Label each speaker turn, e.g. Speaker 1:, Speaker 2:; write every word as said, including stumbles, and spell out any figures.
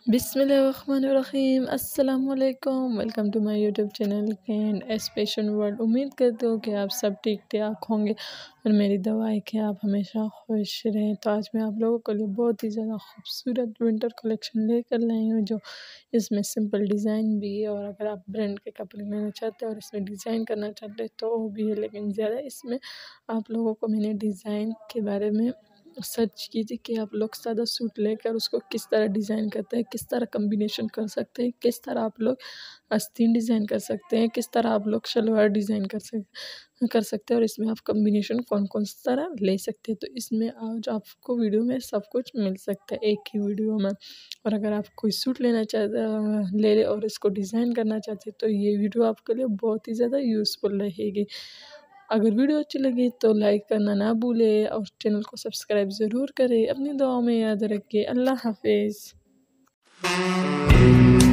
Speaker 1: बिस्मिल्लाहिर्रहमानिर्रहीम अस्सलामुअलैकुम। Welcome to my YouTube channel कैन एस्पेशन वर्ल्ड। उम्मीद करते हो कि आप सब ठीक ठाक होंगे और मेरी दुआ है कि आप हमेशा खुश रहें। तो आज मैं आप लोगों के लिए बहुत ही ज़्यादा खूबसूरत विंटर कलेक्शन लेकर लाई हूँ, जो इसमें सिंपल डिज़ाइन भी है और अगर आप ब्रांड के कपड़े लेना चाहते हैं और इसमें डिज़ाइन करना चाहते हैं तो वो भी है, लेकिन ज़्यादा इसमें आप लोगों को मैंने डिज़ाइन के बारे में सर्च कीजिए कि आप लोग सादा सूट लेकर उसको किस तरह डिज़ाइन करते हैं, किस तरह कम्बिनेशन कर सकते हैं, किस तरह आप लोग आस्तीन डिज़ाइन कर सकते हैं, किस तरह आप लोग शलवार डिज़ाइन कर सक कर सकते हैं और इसमें आप कम्बिनेशन कौन कौन सी तरह ले सकते हैं। तो इसमें आज आपको वीडियो में सब कुछ मिल सकता है एक ही वीडियो में। और अगर आप कोई सूट लेना चाहते ले ले और इसको डिज़ाइन करना चाहते हैं तो ये वीडियो आपके लिए बहुत ही ज़्यादा यूज़फुल रहेगी। अगर वीडियो अच्छी लगी तो लाइक करना ना भूलें और चैनल को सब्सक्राइब ज़रूर करें। अपनी दुआओं में याद रखिए। अल्लाह हाफिज़।